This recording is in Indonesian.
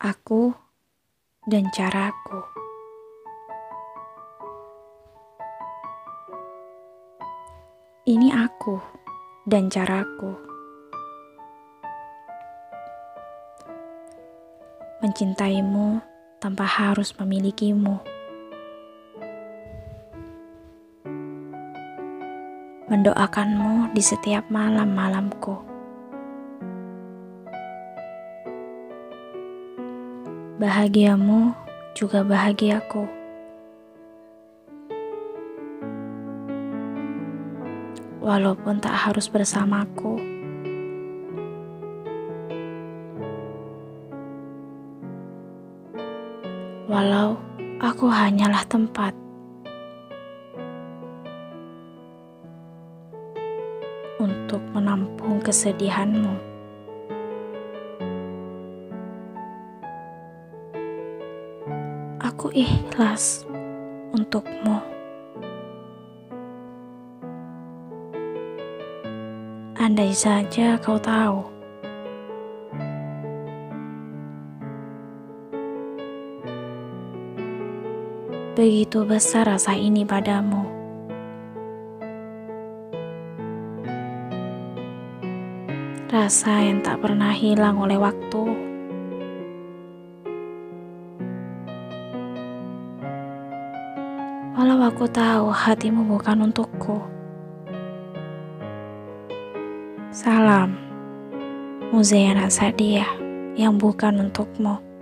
Aku dan caraku. Ini aku dan caraku. Mencintaimu tanpa harus memilikimu. Mendoakanmu di setiap malam-malamku. Bahagiamu juga bahagiaku. Walaupun tak harus bersamaku. Walau aku hanyalah tempat. Untuk menampung kesedihanmu. Aku ikhlas untukmu. Andai saja kau tahu. Begitu besar rasa ini padamu. Rasa yang tak pernah hilang oleh waktu. Walau aku tahu hatimu bukan untukku. Salam, Muzayana Sadia yang bukan untukmu.